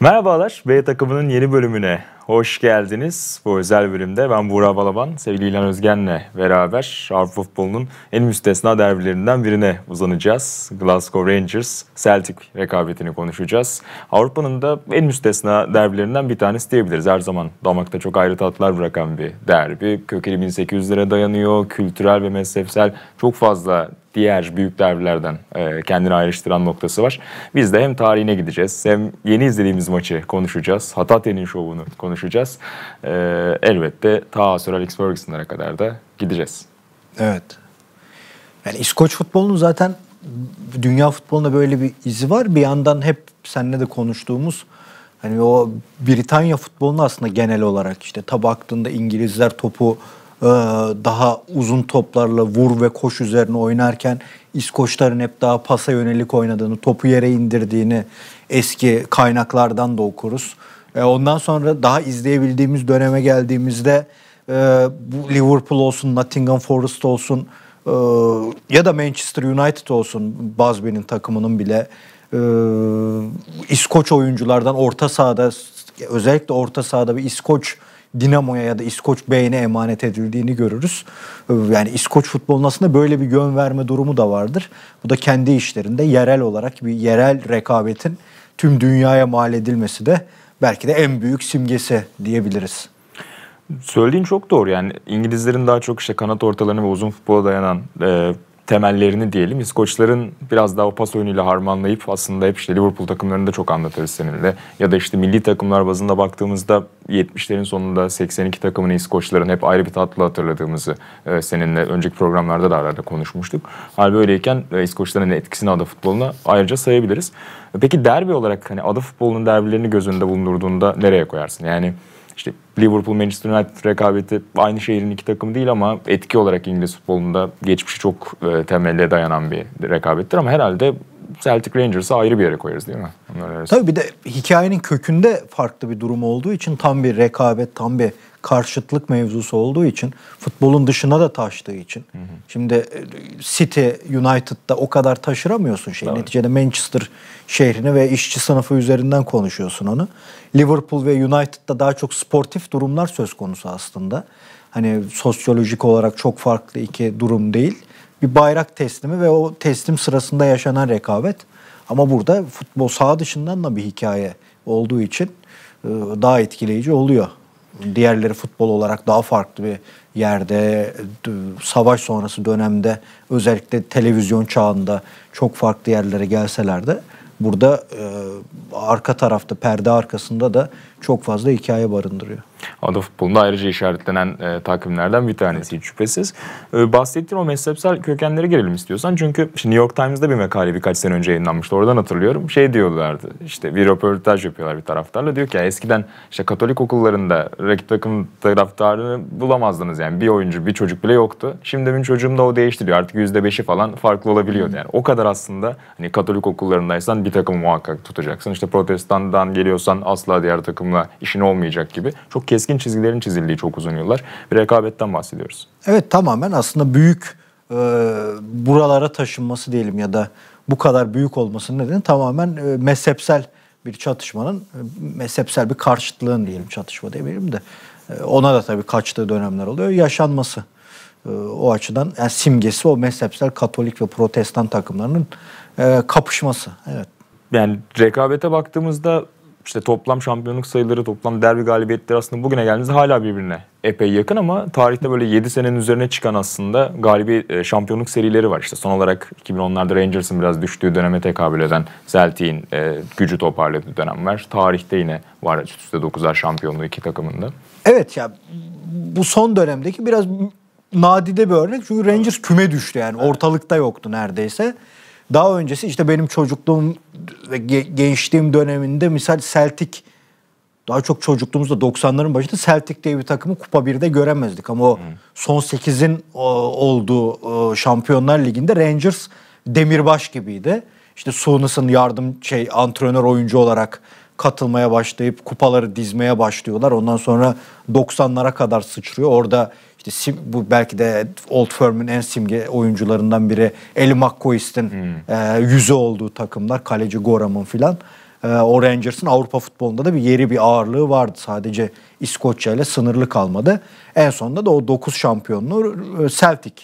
Merhabalar, B takımının yeni bölümüne hoş geldiniz. Bu özel bölümde ben Buğra Balaban, sevgili İlhan Özgen'le beraber Avrupa futbolunun en müstesna derbilerinden birine uzanacağız. Glasgow Rangers, Celtic rekabetini konuşacağız. Avrupa'nın da en müstesna derbilerinden bir tanesi diyebiliriz. Her zaman damakta çok ayrı tatlar bırakan bir derbi. Kökeni 1800'lere dayanıyor, kültürel ve mezhepsel çok fazla diğer büyük derbilerden kendini ayrıştıran noktası var. Biz de hem tarihine gideceğiz, hem yeni izlediğimiz maçı konuşacağız. Hatate'nin şovunu konuşacağız. Elbette ta Sir Alex Ferguson'lara kadar da gideceğiz. Evet. Yani İskoç futbolunun zaten dünya futbolunda böyle bir izi var. Bir yandan hep seninle de konuştuğumuz hani o Britanya futbolunu aslında genel olarak işte baktığında İngilizler topu daha uzun toplarla vur ve koş üzerine oynarken İskoçların hep daha pasa yönelik oynadığını, topu yere indirdiğini eski kaynaklardan da okuruz. Ondan sonra daha izleyebildiğimiz döneme geldiğimizde bu Liverpool olsun, Nottingham Forest olsun ya da Manchester United olsun, Busby'nin takımının bile İskoç oyunculardan orta sahada, özellikle orta sahada bir İskoç Dinamo'ya ya da İskoç Bey'ine emanet edildiğini görürüz. Yani İskoç futbolun aslında böyle bir yön verme durumu da vardır. Bu da kendi işlerinde yerel olarak bir yerel rekabetin tüm dünyaya mal edilmesi de belki de en büyük simgesi diyebiliriz. Söylediğin çok doğru. Yani İngilizlerin daha çok işte kanat ortalarını ve uzun futbola dayanan temellerini diyelim. İskoçların biraz daha o pas oyunuyla harmanlayıp aslında hep işte Liverpool takımlarını da çok anlatırız seninle. Ya da işte milli takımlar bazında baktığımızda 70'lerin sonunda 82 takımını İskoçların hep ayrı bir tatlı hatırladığımızı seninle önceki programlarda da arada konuşmuştuk. Hal böyleyken İskoçların etkisini ada futboluna ayrıca sayabiliriz. Peki derbi olarak hani ada futbolunun derbilerini göz önünde bulundurduğunda nereye koyarsın? Yani İşte Liverpool, Manchester United rekabeti aynı şehrin iki takımı değil ama etki olarak İngiliz futbolunda geçmişi çok temelle dayanan bir rekabettir. Ama herhalde Celtic Rangers'ı ayrı bir yere koyarız değil mi? Tabii bir de hikayenin kökünde farklı bir durum olduğu için tam bir rekabet, tam bir karşıtlık mevzusu olduğu için futbolun dışına da taştığı için. Hı hı. Şimdi City, United'da o kadar taşıramıyorsun şeyi. Evet. Neticede Manchester şehrini ve işçi sınıfı üzerinden konuşuyorsun onu. Liverpool ve United'da daha çok sportif durumlar söz konusu aslında. Hani sosyolojik olarak çok farklı iki durum değil. Bir bayrak teslimi ve o teslim sırasında yaşanan rekabet. Ama burada futbol saha dışından da bir hikaye olduğu için daha etkileyici oluyor. Diğerleri futbol olarak daha farklı bir yerde, savaş sonrası dönemde özellikle televizyon çağında çok farklı yerlere gelseler de burada arka tarafta, perde arkasında da çok fazla hikaye barındırıyor. Ada futbolunda ayrıca işaretlenen takvimlerden bir tanesi hiç şüphesiz. Bahsettiğin o mezhepsel kökenlere girelim istiyorsan. Çünkü New York Times'da bir makale birkaç sene önce yayınlanmıştı. Oradan hatırlıyorum. Şey diyorlardı, işte bir röportaj yapıyorlar bir taraftarla. Diyor ki ya eskiden işte Katolik okullarında rakip takım taraftarını bulamazdınız yani. Bir oyuncu, bir çocuk bile yoktu. Şimdi benim çocuğumda o değişti diyor. Artık %5'i falan farklı olabiliyordu yani. O kadar aslında hani Katolik okullarındaysan bir takımı muhakkak tutacaksın. İşte Protestan'dan geliyorsan asla diğer takımla işin olmayacak gibi. Çok keskin çizgilerin çizildiği çok uzun yıllar bir rekabetten bahsediyoruz. Evet, tamamen aslında büyük buralara taşınması diyelim ya da bu kadar büyük olmasının nedeni tamamen mezhepsel bir çatışmanın, mezhepsel bir karşıtlığın diyelim, çatışma demeyelim de ona da tabii kaçtığı dönemler oluyor, yaşanması. O açıdan yani simgesi o mezhepsel Katolik ve Protestan takımlarının kapışması. Evet. Yani rekabete baktığımızda İşte toplam şampiyonluk sayıları, toplam derbi galibiyetleri aslında bugüne geldiğimizde hala birbirine epey yakın ama tarihte böyle 7 senenin üzerine çıkan aslında şampiyonluk serileri var. İşte son olarak 2010'larda Rangers'ın biraz düştüğü döneme tekabül eden Celtic'in gücü toparladığı dönem var. Tarihte yine var üst üste 9'ar şampiyonluğu iki takımında. Evet ya, bu son dönemdeki biraz nadide bir örnek. Çünkü Rangers küme düştü yani, ortalıkta yoktu neredeyse. Daha öncesi işte benim çocukluğum ve gençliğim döneminde misal Celtic, daha çok çocukluğumuzda 90'ların başında Celtic diye bir takımı Kupa 1'de göremezdik. Ama o son 8'in olduğu Şampiyonlar Ligi'nde Rangers demirbaş gibiydi. İşte Souness'ın antrenör oyuncu olarak katılmaya başlayıp kupaları dizmeye başlıyorlar. Ondan sonra 90'lara kadar sıçrıyor. Orada işte bu belki de Old Firm'ün en simge oyuncularından biri Eli McCoist'in yüzü olduğu takımlar. Kaleci Gorham'ın filan. O Rangers'ın Avrupa futbolunda da bir yeri, bir ağırlığı vardı. Sadece İskoçya ile sınırlı kalmadı. En sonunda da o 9 şampiyonluğu Celtic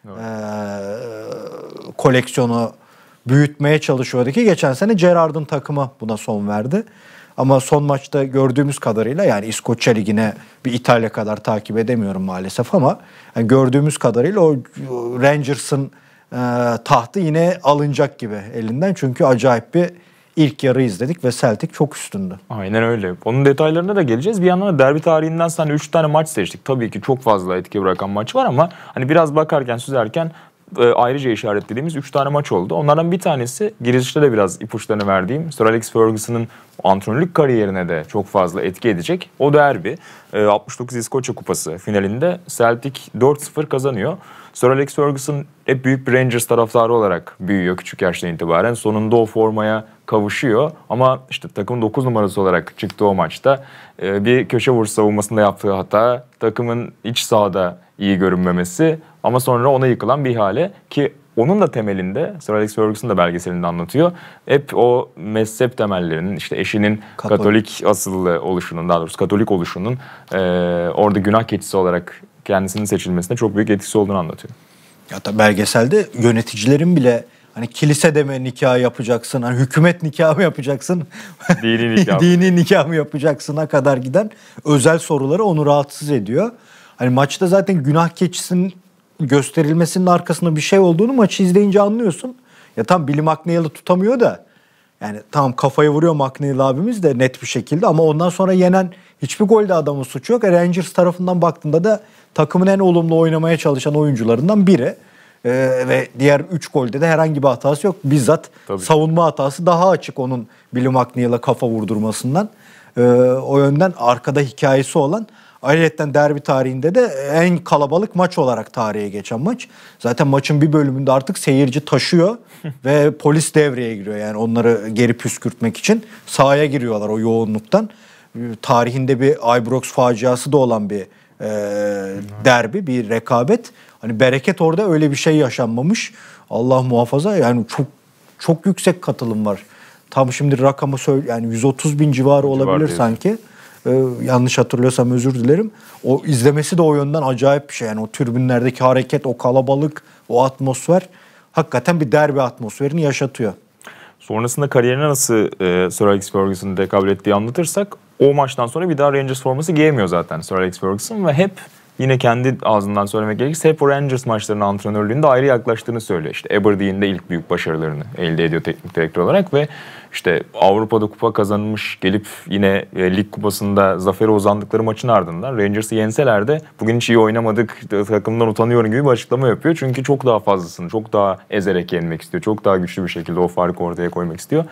koleksiyonu büyütmeye çalışıyordu ki geçen sene Gerrard'ın takımı buna son verdi. Ama son maçta gördüğümüz kadarıyla, yani İskoçya Ligi'ne bir İtalya kadar takip edemiyorum maalesef ama yani gördüğümüz kadarıyla o Rangers'ın tahtı yine alınacak gibi elinden. Çünkü acayip bir ilk yarı izledik ve Celtic çok üstündü. Aynen öyle. Onun detaylarına da geleceğiz. Bir yandan da derbi tarihinden sonra 3 tane maç seçtik. Tabii ki çok fazla etki bırakan maç var ama hani biraz bakarken, süzerken ayrıca işaretlediğimiz 3 tane maç oldu. Onlardan bir tanesi, girişte de biraz ipuçlarını verdiğim, Sir Alex Ferguson'ın antrenörlük kariyerine de çok fazla etki edecek o derbi. 69 İskoçya Kupası finalinde Celtic 4-0 kazanıyor. Sir Alex Ferguson hep büyük bir Rangers taraftarı olarak büyüyor küçük yaştan itibaren. Sonunda o formaya kavuşuyor ama işte takımın 9 numarası olarak çıktığı o maçta bir köşe vuruş savunmasında yaptığı hata, takımın iç sahada iyi görünmemesi ama sonra ona yıkılan bir ihale ki onun da temelinde, Sir Alex Ferguson da belgeselinde anlatıyor, hep o mezhep temellerinin, işte eşinin Katolik asıllı oluşunun, daha doğrusu Katolik oluşunun orada günah keçisi olarak kendisinin seçilmesine çok büyük etkisi olduğunu anlatıyor. Ya da belgeselde yöneticilerin bile hani kilisede mi nikah yapacaksın, hani hükümet nikahı mı yapacaksın, Dini nikah. dini nikah mı yapacaksına kadar giden özel soruları onu rahatsız ediyor. Hani maçta zaten günah keçisinin gösterilmesinin arkasında bir şey olduğunu maçı izleyince anlıyorsun. Ya tam Billy McNeil'ı tutamıyor da, yani tamam kafayı vuruyor McNeil abimiz de net bir şekilde ama ondan sonra yenen hiçbir golde adamın suçu yok. Rangers tarafından baktığında da takımın en olumlu oynamaya çalışan oyuncularından biri. Ve diğer 3 golde de herhangi bir hatası yok. Bizzat savunma hatası daha açık onun Billy McNeil'a kafa vurdurmasından. O yönden arkada hikayesi olan, ayrıca derbi tarihinde de en kalabalık maç olarak tarihe geçen maç. Zaten maçın bir bölümünde artık seyirci taşıyor ve polis devreye giriyor. Yani onları geri püskürtmek için sahaya giriyorlar o yoğunluktan. Tarihinde bir Ibrox faciası da olan bir derbi, bir rekabet. Hani bereket orada öyle bir şey yaşanmamış. Allah muhafaza, yani çok yüksek katılım var. Tam şimdi rakamı söyle, yani 130 bin civarı olabilir sanki. Yanlış hatırlıyorsam özür dilerim. O izlemesi de o yönden acayip bir şey. Yani o tribünlerdeki hareket, o kalabalık, o atmosfer hakikaten bir derbi atmosferini yaşatıyor. Sonrasında kariyerine nasıl Sir Alex Ferguson'ın dekabül ettiği anlatırsak, o maçtan sonra bir daha Rangers forması giyemiyor zaten Sir Alex Ferguson ve hep, yine kendi ağzından söylemek gerekirse, hep o Rangers maçlarının antrenörlüğünde ayrı yaklaştığını söylüyor. İşte Aberdeen'de ilk büyük başarılarını elde ediyor teknik direktör olarak ve işte Avrupa'da kupa kazanmış, gelip yine lig kupasında zafere uzandıkları maçın ardından Rangers'ı yenseler de bugün hiç iyi oynamadık, takımdan utanıyorum gibi bir açıklama yapıyor. Çünkü çok daha fazlasını, çok daha ezerek yenmek istiyor. Çok daha güçlü bir şekilde o farkı ortaya koymak istiyor.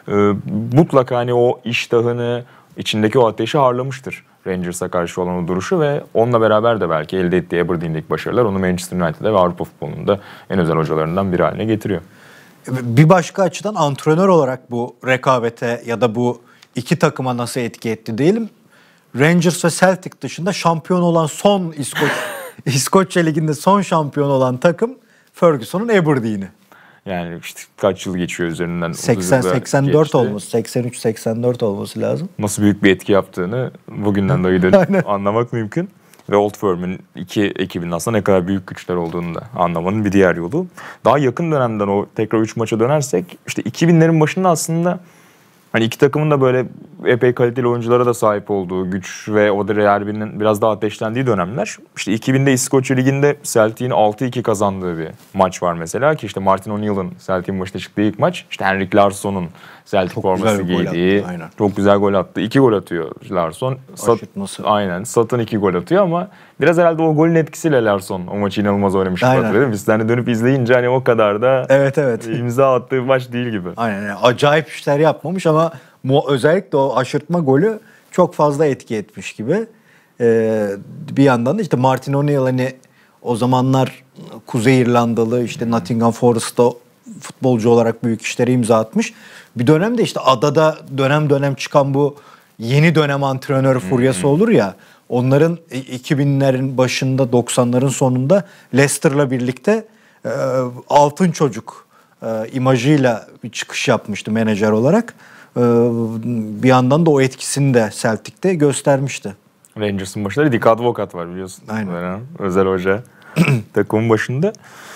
Mutlaka hani o iştahını, içindeki o ateşi harlamıştır Rangers'a karşı olan o duruşu ve onunla beraber de belki elde ettiği Aberdeen'deki başarılar onu Manchester United'e ve Avrupa futbolunda en özel hocalarından biri haline getiriyor. Bir başka açıdan antrenör olarak bu rekabete ya da bu iki takıma nasıl etki etti diyelim. Rangers ve Celtic dışında şampiyon olan son İskoçya Ligi'nde son şampiyon olan takım Ferguson'un Aberdeen'i. Yani işte kaç yıl geçiyor üzerinden? 80-84 olması, 83-84 olması lazım. Nasıl büyük bir etki yaptığını bugünden de anlamak mümkün. Ve Old Firm'in iki ekibinin aslında ne kadar büyük güçler olduğunu da anlamanın bir diğer yolu. Daha yakın dönemden o tekrar 3 maça dönersek, işte 2000'lerin başında aslında hani iki takımın da böyle epey kaliteli oyunculara da sahip olduğu, güç ve o da derbinin biraz daha ateşlendiği dönemler. İşte 2000'de İskoçya Ligi'nde Celtic'in 6-2 kazandığı bir maç var mesela ki işte Martin O'Neill'ın Celtic'in başına çıktığı ilk maç. İşte Henrik Larsson'un Celtic forması giydiği, çok güzel gol attı. 2 gol atıyor Larsson. Aynen. Satın 2 gol atıyor ama biraz herhalde o golün etkisiyle Larsson o maçı inanılmaz oynamış gibi hatırladım. Biz de dönüp izleyince hani o kadar da imza attığı maç değil gibi. Aynen. Yani acayip işler yapmamış ama özellikle o aşırtma golü çok fazla etki etmiş gibi. Bir yandan da işte Martin O'Neill hani o zamanlar Kuzey İrlandalı, işte Nottingham Forest'ta futbolcu olarak büyük işlere imza atmış. Bir dönemde işte adada dönem dönem çıkan bu yeni dönem antrenör furyası olur ya. Onların 2000'lerin başında, 90'ların sonunda Leicester'la birlikte altın çocuk imajıyla bir çıkış yapmıştı menajer olarak. bir yandan da o etkisini de Celtic'te göstermişti. Rangers'ın başında Dick Advocat var biliyorsun. Aynen. Özel hoca takımın başında.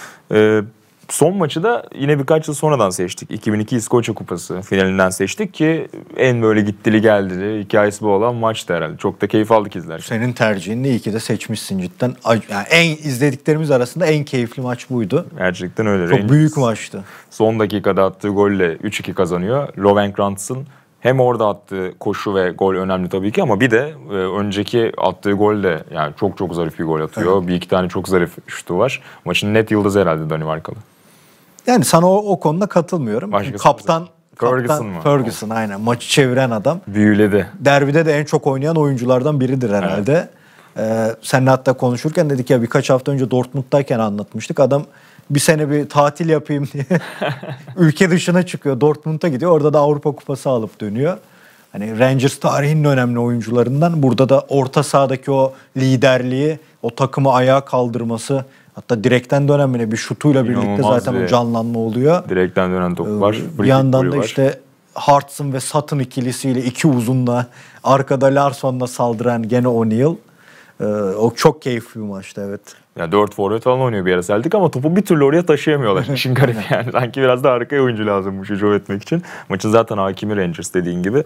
Son maçı da yine birkaç yıl sonradan seçtik. 2002 İskoçya Kupası finalinden seçtik ki en böyle gittili geldili hikayesi bu olan maçtı herhalde. Çok da keyif aldık izlerken. Senin tercihin iyi ki de seçmişsin cidden. Yani en izlediklerimiz arasında en keyifli maç buydu. Gerçekten öyle. Çok Rangers büyük maçtı. son dakikada attığı golle 3-2 kazanıyor. Lovenkrantz'ın hem orada attığı koşu ve gol önemli tabii ki ama bir de önceki attığı gol de yani çok çok zarif bir gol atıyor. Evet. Bir iki tane çok zarif şutu var. Maçın net yıldızı herhalde Danimarkalı. Yani sana o konuda katılmıyorum. Kaptan Ferguson aynen. Maçı çeviren adam. Büyüledi. Derbide de en çok oynayan oyunculardan biridir herhalde. Evet. Seninle hatta konuşurken dedik ya birkaç hafta önce Dortmund'dayken anlatmıştık. Adam bir sene bir tatil yapayım diye ülke dışına çıkıyor. Dortmund'a gidiyor. Orada da Avrupa Kupası alıp dönüyor. Hani Rangers tarihinin önemli oyuncularından. Burada da orta sahadaki o liderliği, o takımı ayağa kaldırması, hatta direkten dönemine bir şutuyla birlikte zaten o canlanma oluyor. Direkten dönen top var. Bir yandan da işte Hartson ve Sutton ikilisiyle iki uzunla arkada Larsson'la saldıran gene O'Neill. O çok keyifli bir maçtı evet. Ya 4 forvet falan oynuyor bir ara Celtic ama topu bir türlü oraya taşıyamıyorlar. İşin garip yani. Sanki biraz da arkaya oyuncu lazımmış hücum etmek için. Maçın zaten hakimi Rangers dediğin gibi.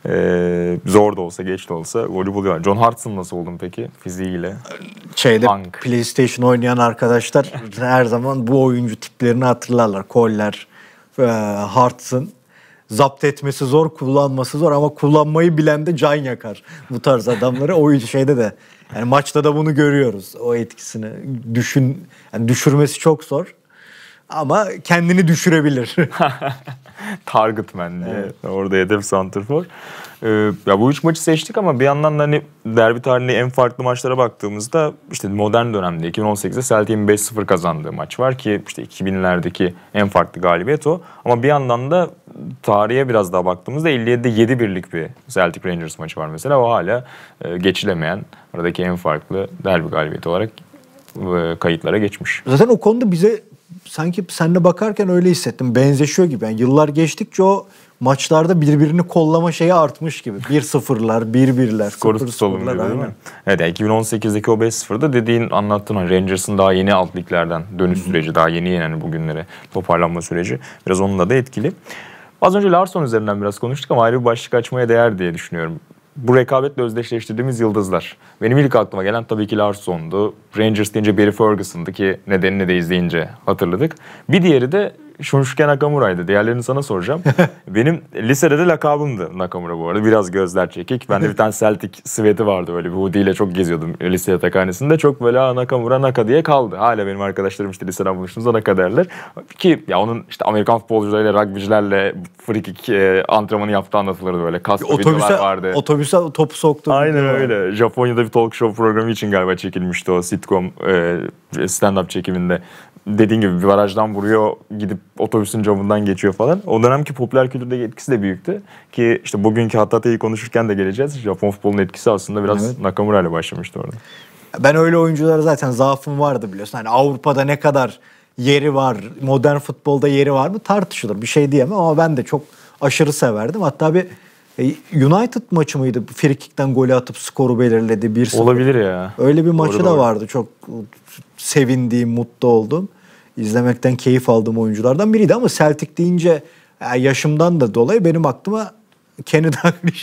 Zor da olsa geç de olsa golü buluyor. John Hartson nasıl oldun peki fiziğiyle? PlayStation oynayan arkadaşlar her zaman bu oyuncu tiplerini hatırlarlar. Koller, Hartson. Zapt etmesi zor, kullanması zor ama kullanmayı bilen de can yakar bu tarz adamları. O şeyde de yani maçta da bunu görüyoruz. O etkisini yani düşürmesi çok zor ama kendini düşürebilir. Target man diye. Evet. Orada hedef santrfor. Ya bu üç maçı seçtik ama bir yandan da hani derbi tarihinde en farklı maçlara baktığımızda işte modern dönemde 2018'de Celtic'in 5-0 kazandığı maç var ki işte 2000'lerdeki en farklı galibiyet o. Ama bir yandan da tarihe biraz daha baktığımızda 57'de 7-1'lik bir Celtic Rangers maçı var mesela. O hala geçilemeyen aradaki en farklı derbi galibiyeti olarak kayıtlara geçmiş. Zaten o konuda bize sanki seninle bakarken öyle hissettim. Benzeşiyor gibi. Yani yıllar geçtikçe o maçlarda birbirini kollama şeyi artmış gibi. 1-0'lar, 1-1'ler, skoru tutalım gibi değil mi? Evet yani 2018'deki o 5-0'da dediğin anlattığın Rangers'ın daha yeni alt liglerden dönüş süreci, daha yeni yani bugünlere toparlanma süreci biraz onunla da etkili. Az önce Larsson üzerinden biraz konuştuk ama ayrı bir başlık açmaya değer diye düşünüyorum. Bu rekabetle özdeşleştirdiğimiz yıldızlar. Benim ilk aklıma gelen tabii ki Larsson'du. Rangers deyince Barry Ferguson'dı ki nedenini de izleyince hatırladık. Bir diğeri de Shunsuke Nakamura'ydı. Diğerlerini sana soracağım. Benim lisede de lakabımdı Nakamura bu arada. Biraz gözler çekik. Bende bir tane Celtic siveti vardı öyle bir hoodie ile çok geziyordum lise yatakhanesinde. Çok böyle Nakamura Naka diye kaldı. Hala benim arkadaşlarım işte liseden buluştuğumuzda Naka derler. Ki ya onun işte Amerikan futbolcularıyla, rugbycilerle free kick antrenmanı yaptığı anlatılırdı böyle. Kaslı videolar vardı. Otobüse topu soktu. Aynen öyle. Japonya'da bir talk show programı için galiba çekilmişti o sitcom stand-up çekiminde. Dediğin gibi bir barajdan vuruyor, gidip otobüsün camından geçiyor falan. O dönemki popüler kültürdeki etkisi de büyüktü. Ki işte bugünkü Hattate'yi konuşurken de geleceğiz. Japon futbolunun etkisi aslında biraz Nakamura ile başlamıştı orada. Ben öyle oyunculara zaten zaafım vardı biliyorsun. Hani Avrupa'da ne kadar yeri var, modern futbolda yeri var mı tartışılır. Bir şey diyemem ama ben de çok aşırı severdim. Hatta bir United maçı mıydı? Frikik'ten golü atıp skoru belirledi 1-0. Olabilir ya. Öyle bir maçı da vardı. Çok sevindiğim, mutlu oldum. İzlemekten keyif aldığım oyunculardan biriydi ama Celtic deyince yaşımdan da dolayı benim aklıma Kenny Dalglish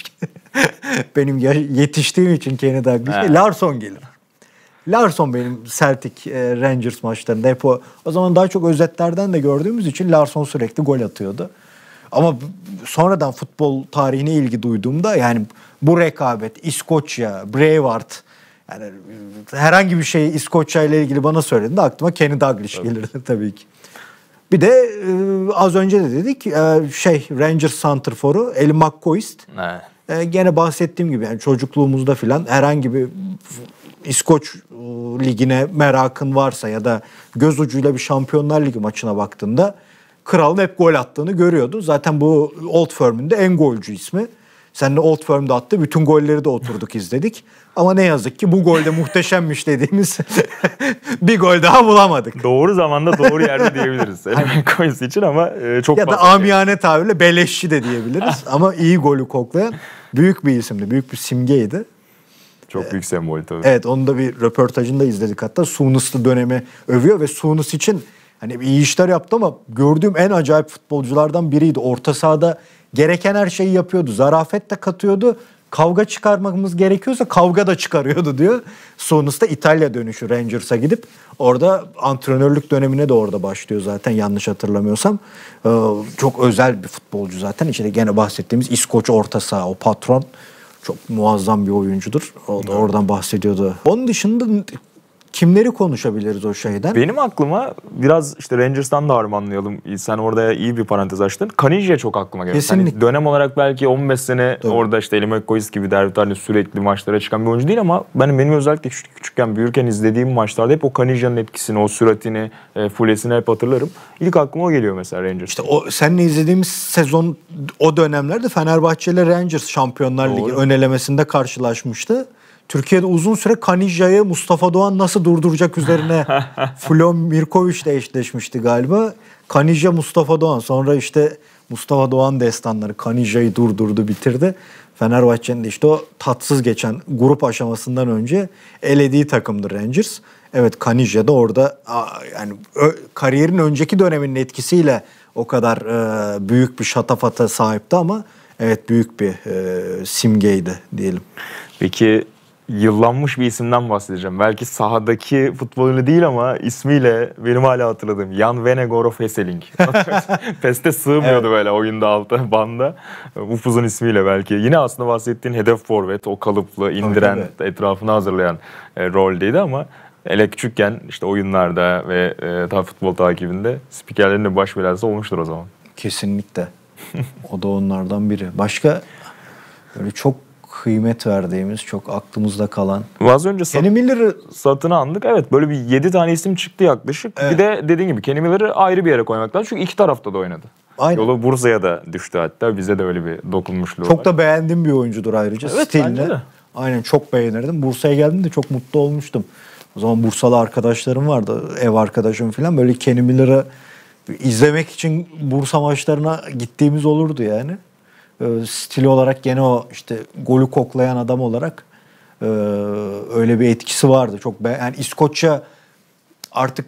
benim yetiştiğim için Kenny Dalglish Larsson gelir. Larsson benim Celtic Rangers maçlarında hep o zaman daha çok özetlerden de gördüğümüz için Larsson sürekli gol atıyordu. Ama sonradan futbol tarihine ilgi duyduğumda yani bu rekabet İskoçya, Brevard yani herhangi bir şey İskoçya ile ilgili bana söylediğinde aklıma Kenny Dalglish gelirdi tabii ki. Bir de az önce de dedik Rangers santrforu Eli McCoist. Gene bahsettiğim gibi yani çocukluğumuzda filan herhangi bir İskoç ligine merakın varsa ya da göz ucuyla bir Şampiyonlar Ligi maçına baktığında kralın hep gol attığını görüyordu. Zaten bu Old Firm'ün de en golcü ismi. Seninle Old Firm'da attı. Bütün golleri de oturduk izledik. Ama ne yazık ki bu golde muhteşemmiş dediğimiz bir gol daha bulamadık. Doğru zamanda doğru yerde diyebiliriz. Koyus için ama çok ya da amiyane tabirle beleşçi de diyebiliriz. Ama iyi golü koklayan büyük bir isimdi. Büyük bir simgeydi. Çok büyük sembol tabii. Evet, onu da bir röportajında izledik hatta. Souness'lı dönemi övüyor ve Souness için hani iyi işler yaptı ama gördüğüm en acayip futbolculardan biriydi. Orta sahada gereken her şeyi yapıyordu. Zarafet de katıyordu. Kavga çıkarmamız gerekiyorsa kavga da çıkarıyordu diyor. Souness da İtalya dönüşü Rangers'a gidip orada antrenörlük dönemine de orada başlıyor zaten yanlış hatırlamıyorsam. Çok özel bir futbolcu zaten. İşte gene bahsettiğimiz İskoç orta saha, o patron. Çok muazzam bir oyuncudur. O da oradan bahsediyordu. Onun dışında kimleri konuşabiliriz o şeyden? Benim aklıma biraz işte Rangers'tan da harmanlayalım. Sen orada iyi bir parantez açtın. Kanije çok aklıma geldi. Kesinlikle. Hani dönem olarak belki 15 sene Tabii. orada işte Eli McCoist gibi derbilerle sürekli maçlara çıkan bir oyuncu değil ama benim özellikle küçükken büyürken izlediğim maçlarda hep o Kanije'nin etkisini, o süratini, fulesini hep hatırlarım. İlk aklıma o geliyor mesela Rangers. İşte o seninle izlediğimiz sezon o dönemlerde Fenerbahçe ile Rangers Şampiyonlar Ligi ön elemesinde karşılaşmıştı. Türkiye'de uzun süre Kanija'yı Mustafa Doğan nasıl durduracak üzerine Flo Mirkovic ile eşleşmişti galiba. Kanija Mustafa Doğan, sonra işte Mustafa Doğan destanları Kanija'yı durdurdu, bitirdi. Fenerbahçe'nin de işte o tatsız geçen grup aşamasından önce elediği takımdır Rangers. Evet, Kanija da orada yani kariyerin önceki döneminin etkisiyle o kadar büyük bir şatafata sahipti ama evet büyük bir simgeydi diyelim. Peki yıllanmış bir isimden bahsedeceğim. Belki sahadaki futbolunu değil ama ismiyle benim hala hatırladığım Jan Venegorov Hesseling. Peste sığmıyordu böyle oyunda alta banda. Upuzun ismiyle belki. Yine aslında bahsettiğin hedef forvet, o kalıplı, indiren, etrafını hazırlayan roldeydi ama hele küçükken işte oyunlarda ve futbol takibinde spikerlerin de baş belası olmuştur o zaman. Kesinlikle. O da onlardan biri. Başka böyle çok kıymet verdiğimiz, çok aklımızda kalan. Az önce Kenny Miller'ı satını andık. Evet, böyle bir 7 tane isim çıktı yaklaşık. Evet. Bir de dediğin gibi Kenny Miller'ı ayrı bir yere koymak lazım. Çünkü iki tarafta da oynadı. Aynen. Yolu Bursa'ya da düştü hatta. Bize de öyle bir dokunmuşluğu var. Çok da beğendiğim bir oyuncudur ayrıca. Evet, Stilini. Aynen, çok beğenirdim. Bursa'ya geldiğimde çok mutlu olmuştum. O zaman Bursalı arkadaşlarım vardı. Ev arkadaşım falan. Böyle Kenny Miller'ı izlemek için Bursa maçlarına gittiğimiz olurdu yani. Stili olarak gene o işte golü koklayan adam olarak öyle bir etkisi vardı. Çok yani İskoçya artık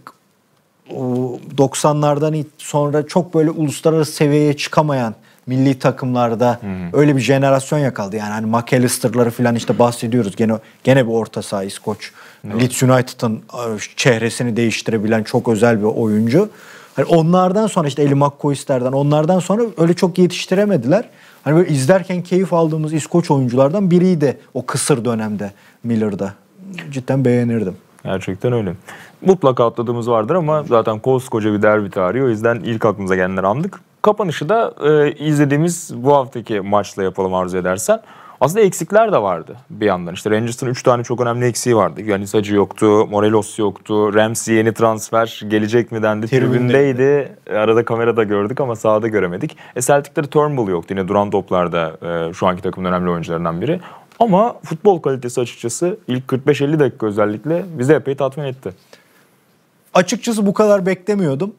90'lardan sonra çok böyle uluslararası seviyeye çıkamayan milli takımlarda öyle bir jenerasyon yakaladı. Yani hani McAllister'ları falan işte bahsediyoruz. Gene bir orta saha İskoç. Evet. Leeds United'ın çehresini değiştirebilen çok özel bir oyuncu. Hani onlardan sonra işte Eli McCoist'lerden onlardan sonra öyle çok yetiştiremediler. Hani böyle izlerken keyif aldığımız İskoç oyunculardan biriydi o kısır dönemde Miller'da. Cidden beğenirdim. Gerçekten öyle. Mutlaka atladığımız vardır ama zaten koskoca bir derbi tarihi. O yüzden ilk aklımıza gelenleri andık. Kapanışı da izlediğimiz bu haftaki maçla yapalım arzu edersen. Aslında eksikler de vardı bir yandan. İşte Rangers'ın 3 tane çok önemli eksiği vardı. Yanis Hacı yoktu, Morelos yoktu, Ramsey yeni transfer gelecek mi dendi. Tribündeydi. Arada kamerada gördük ama sahada göremedik. Celtic'te de Turnbull yoktu. Yine duran toplarda şu anki takımın önemli oyuncularından biri. Ama futbol kalitesi açıkçası ilk 45-50 dakika özellikle bizi epey tatmin etti. Açıkçası bu kadar beklemiyordum.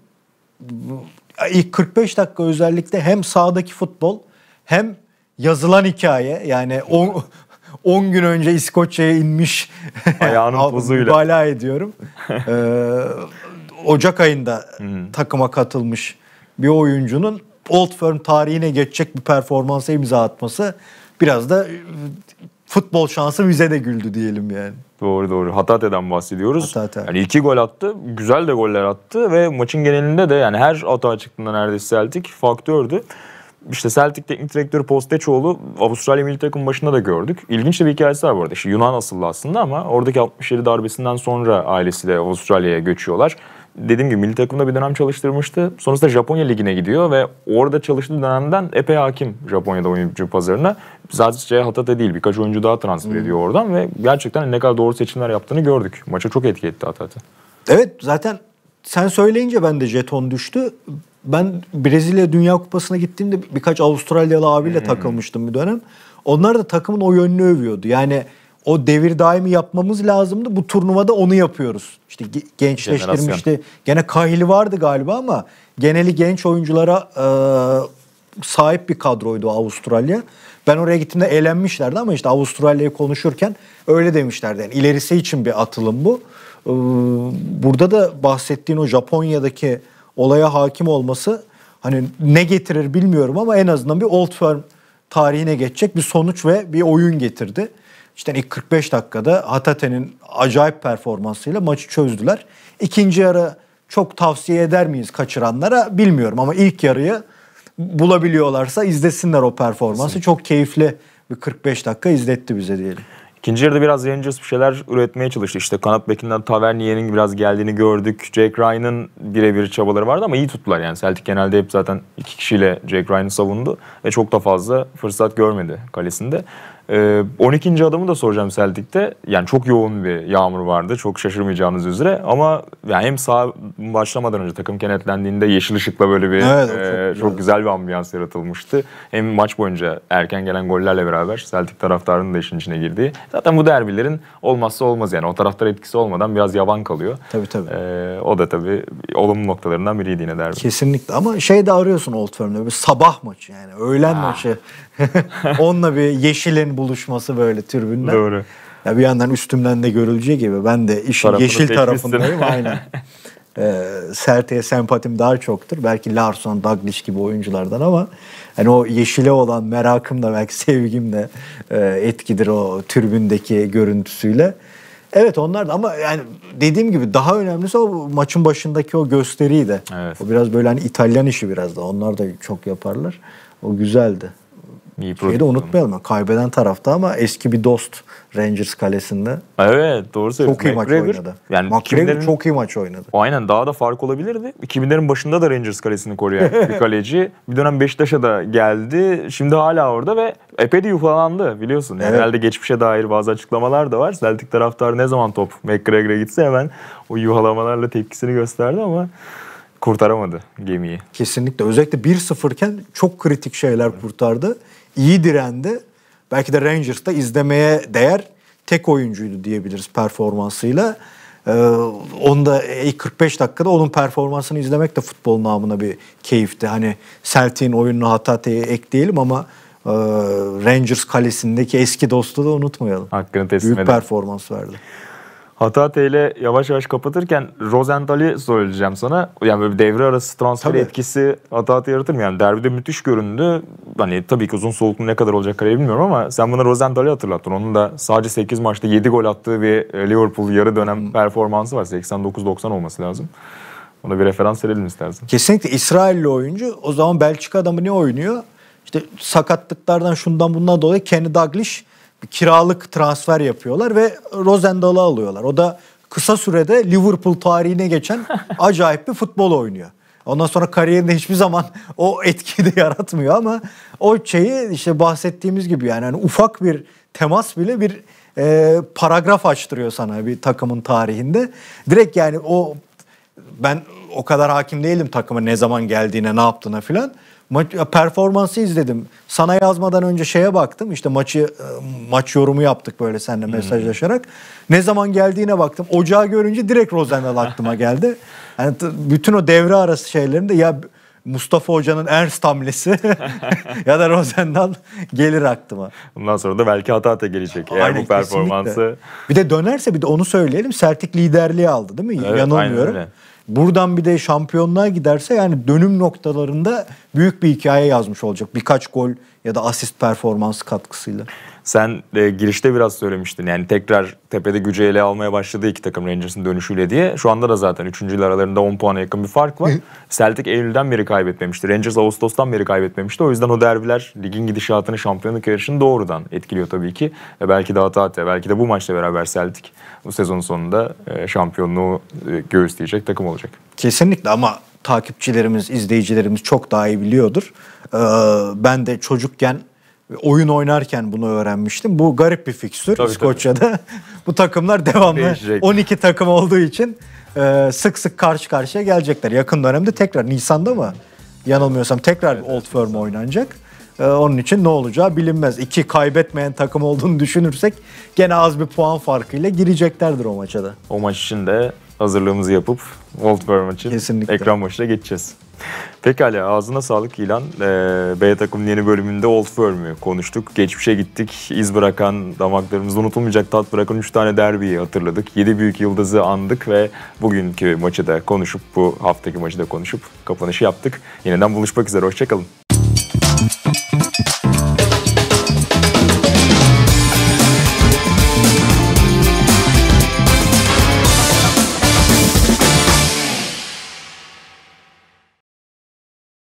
İlk 45 dakika özellikle hem sahadaki futbol hem yazılan hikaye, yani 10 gün önce İskoçya'ya inmiş ayağının tozuyla bala ediyorum. Ocak ayında takıma katılmış bir oyuncunun Old Firm tarihine geçecek bir performansa imza atması biraz da futbol şansı bize de güldü diyelim yani. Doğru. Hatate'den bahsediyoruz. Hatate. Yani 2 gol attı. Güzel de goller attı ve maçın genelinde de yani her atağa çıktığında neredeyse Celtic faktördü. İşte Celtic teknik direktörü Postecoğlu Avustralya milli takım başında da gördük. İlginç de bir hikayesi var bu arada. İşte Yunan asıllı aslında ama oradaki 67 darbesinden sonra ailesiyle Avustralya'ya göçüyorlar. Dediğim gibi milli takımda bir dönem çalıştırmıştı. Sonrasında Japonya Ligi'ne gidiyor ve orada çalıştığı dönemden epey hakim Japonya'da oyuncu pazarına. Sadece Hatate değil, birkaç oyuncu daha transfer ediyor oradan ve gerçekten ne kadar doğru seçimler yaptığını gördük. Maça çok etki etti Hatate. Evet, zaten sen söyleyince ben de jeton düştü. Ben Brezilya Dünya Kupası'na gittiğimde birkaç Avustralyalı abiyle takılmıştım bir dönem. onlar da takımın o yönünü övüyordu. Yani o devir daimi yapmamız lazımdı. Bu turnuvada onu yapıyoruz. İşte gençleştirmişti. Gene Kahili vardı galiba ama geneli genç oyunculara sahip bir kadroydu Avustralya. Ben oraya gittiğimde eğlenmişlerdi ama işte Avustralya'yı konuşurken öyle demişlerdi. Yani ilerisi için bir atılım bu. Burada da bahsettiğin o Japonya'daki olaya hakim olması hani ne getirir bilmiyorum ama en azından bir Old Firm tarihine geçecek bir sonuç ve bir oyun getirdi. İşte ilk 45 dakikada Hatate'nin acayip performansıyla maçı çözdüler. İkinci yarı çok tavsiye eder miyiz kaçıranlara bilmiyorum ama ilk yarıyı bulabiliyorlarsa izlesinler o performansı. Kesinlikle. Çok keyifli bir 45 dakika izletti bize diyelim. İkinci yarıda biraz Rangers bir şeyler üretmeye çalıştı. İşte kanat bekinden Tavernier'in biraz geldiğini gördük. Jack Ryan'ın birebir çabaları vardı ama iyi tuttular yani. Celtic genelde hep zaten 2 kişiyle Jack Ryan'ı savundu ve çok da fazla fırsat görmedi kalesinde. 12. adamı da soracağım Celtic'te. Yani çok yoğun bir yağmur vardı. Çok şaşırmayacağınız üzere. Ama yani hem saha başlamadan önce takım kenetlendiğinde yeşil ışıkla böyle bir çok güzel bir ambiyans yaratılmıştı. Hem maç boyunca erken gelen gollerle beraber Celtic taraftarının da işin içine girdiği. Zaten bu derbilerin olmazsa olmaz yani. O taraftar etkisi olmadan biraz yavan kalıyor. Tabii. O da tabii olumlu noktalarından biriydi yine derbi. Kesinlikle ama şey de arıyorsun Old Firm'de. Bir sabah maçı yani. Öğlen maçı. Onunla bir yeşilin buluşması böyle tribünden. Doğru. Ya bir yandan üstümden de görüleceği gibi ben de işin yeşil tarafındayım aynen. Celtic'e sempatim daha çoktur. Belki Larsson, Dalglish gibi oyunculardan ama hani o yeşile olan merakım da belki sevgim de etkidir o tribündeki görüntüsüyle. Evet onlar da ama yani dediğim gibi daha önemlisi o maçın başındaki o gösteriydi. Evet. O biraz böyle hani İtalyan işi biraz da. Onlar da çok yaparlar. O güzeldi. Şeyi de unutmayalım. Kaybeden tarafta ama eski bir dost Rangers kalesinde. Evet doğru söylüyorsun. Çok iyi maç oynadı. Yani McGregor çok iyi maç oynadı. Aynen daha da fark olabilirdi. 2000'lerin başında da Rangers kalesini koruyan bir kaleci. Bir dönem Beşiktaş'a da geldi. Şimdi hala orada ve epey de yufalandı biliyorsun. Yani evet. Herhalde geçmişe dair bazı açıklamalar da var. Celtic taraftarı ne zaman top McGregor'a gitse hemen o yuhalamalarla tepkisini gösterdi ama kurtaramadı gemiyi. Kesinlikle. Özellikle 1-0 iken çok kritik şeyler kurtardı. İyi direndi. Belki de Rangers'ta izlemeye değer tek oyuncuydu diyebiliriz performansıyla. Onda ilk 45 dakikada onun performansını izlemek de futbol namına bir keyifti. Hani Celtic'in oyununu Hatate'ye ekleyelim ama Rangers kalesindeki eski dostu da unutmayalım. Hakkını teslim Büyük performans verdi. Hatate ile yavaş yavaş kapatırken Rosenthal'i söyleyeceğim sana. Yani böyle bir devre arası transfer etkisi Hatate yaratır mı? Yani derbide müthiş göründü. Hani tabii ki uzun soluklu ne kadar olacak kaleye bilmiyorum ama sen bana Rosenthal'i hatırlattın. Onun da sadece 8 maçta 7 gol attığı bir Liverpool yarı dönem performansı var. 89-90 olması lazım. Ona bir referans verelim istersen. Kesinlikle İsrailli oyuncu. O zaman Belçika'da mı ne oynuyor? İşte sakatlıklardan şundan bundan dolayı Kenny Dalglish bir kiralık transfer yapıyorlar ve Rosenthal'ı alıyorlar. O da kısa sürede Liverpool tarihine geçen acayip bir futbol oynuyor. Ondan sonra kariyerinde hiçbir zaman o etkiyi de yaratmıyor ama o şeyi işte bahsettiğimiz gibi yani hani ufak bir temas bile bir paragraf açtırıyor sana bir takımın tarihinde. Direkt yani o ben o kadar hakim değilim takımın ne zaman geldiğine, ne yaptığına filan. Performansı izledim. Sana yazmadan önce şeye baktım. İşte maç yorumu yaptık böyle seninle mesajlaşarak. Ne zaman geldiğine baktım. Ocağı görünce direkt Rosenthal aklıma geldi. Yani bütün o devre arası şeylerinde ya Mustafa Hoca'nın Ernst hamlesi ya da Rosenthal gelir aklıma. Bundan sonra da belki Hatate gelecek. Eğer bu performansı. Kesinlikle. Bir de dönerse bir de onu söyleyelim. Celtic liderliği aldı değil mi? Evet, yanılmıyorum. Buradan bir de şampiyonluğa giderse yani dönüm noktalarında büyük bir hikaye yazmış olacak. Birkaç gol ya da asist performans katkısıyla. Sen girişte biraz söylemiştin yani tekrar tepede gücü ele almaya başladı iki takım Rangers'ın dönüşüyle diye. Şu anda da zaten 3. aralarında 10 puana yakın bir fark var. Celtic Eylül'den beri kaybetmemişti. Rangers Ağustos'tan beri kaybetmemişti. O yüzden o derbiler ligin gidişatını, şampiyonluk yarışını doğrudan etkiliyor tabii ki. Ve belki de Hatate, belki de bu maçla beraber Celtic bu sezon sonunda şampiyonluğu göğüsleyecek takım olacak. Kesinlikle ama takipçilerimiz, izleyicilerimiz çok daha iyi biliyordur. Ben de çocukken oyun oynarken bunu öğrenmiştim. Bu garip bir fikstür İskoçya'da. Bu takımlar devamlı değişecek. 12 takım olduğu için sık sık karşı karşıya gelecekler. Yakın dönemde tekrar Nisan'da mı? Yanılmıyorsam tekrar Old Firm oynanacak. Onun için ne olacağı bilinmez. 2 kaybetmeyen takım olduğunu düşünürsek gene az bir puan farkıyla gireceklerdir o maça da. O maç için de hazırlığımızı yapıp Wolfsburg maçı Kesinlikle. ekran başına geçeceğiz. Pekala, ağzına sağlık İlan. B takımın yeni bölümünde Wolfsburg'u konuştuk. Geçmişe gittik. İz bırakan, damaklarımızda unutulmayacak tat bırakan 3 tane derbiyi hatırladık. 7 büyük yıldızı andık ve bugünkü maçı da konuşup, bu haftaki maçı da konuşup kapanışı yaptık. Yeniden buluşmak üzere. Hoşçakalın.